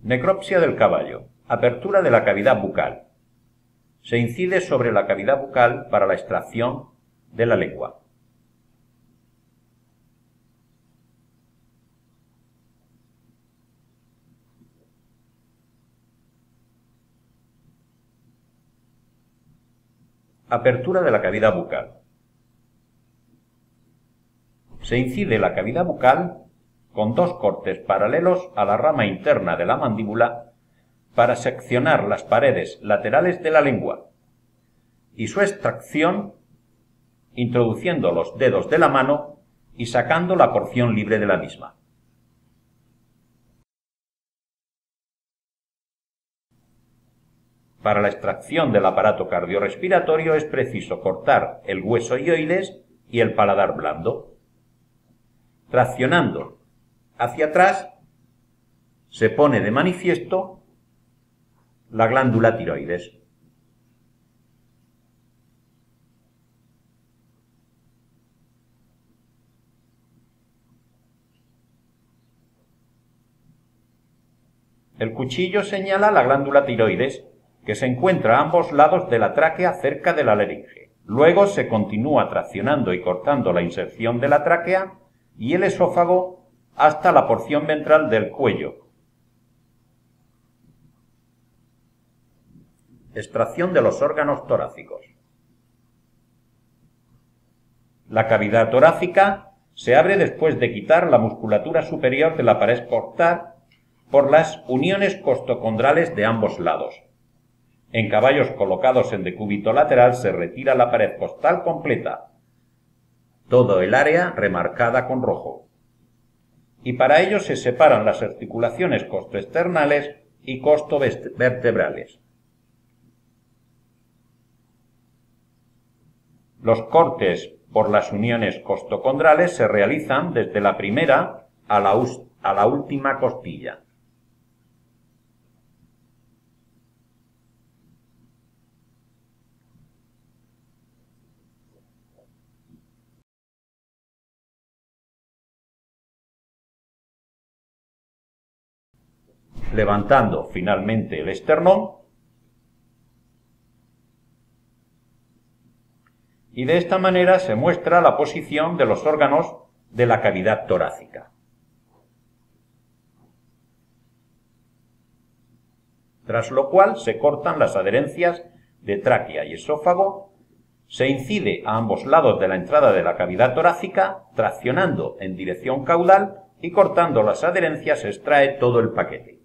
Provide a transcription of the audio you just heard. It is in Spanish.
Necropsia del caballo. Apertura de la cavidad bucal. Se incide sobre la cavidad bucal para la extracción de la lengua. Apertura de la cavidad bucal. Se incide la cavidad bucal con dos cortes paralelos a la rama interna de la mandíbula para seccionar las paredes laterales de la lengua y su extracción introduciendo los dedos de la mano y sacando la porción libre de la misma. Para la extracción del aparato cardiorrespiratorio es preciso cortar el hueso hioides y el paladar blando. Traccionando hacia atrás se pone de manifiesto la glándula tiroides. El cuchillo señala la glándula tiroides, que se encuentra a ambos lados de la tráquea cerca de la laringe. Luego se continúa traccionando y cortando la inserción de la tráquea y el esófago hasta la porción ventral del cuello. Extracción de los órganos torácicos. La cavidad torácica se abre después de quitar la musculatura superior de la pared costal por las uniones costocondrales de ambos lados. En caballos colocados en decúbito lateral se retira la pared costal completa, todo el área remarcada con rojo. Y para ello se separan las articulaciones costoesternales y costovertebrales. Los cortes por las uniones costocondrales se realizan desde la primera a la última costilla. Levantando finalmente el esternón y de esta manera se muestra la posición de los órganos de la cavidad torácica. Tras lo cual se cortan las adherencias de tráquea y esófago, se incide a ambos lados de la entrada de la cavidad torácica, traccionando en dirección caudal y cortando las adherencias se extrae todo el paquete.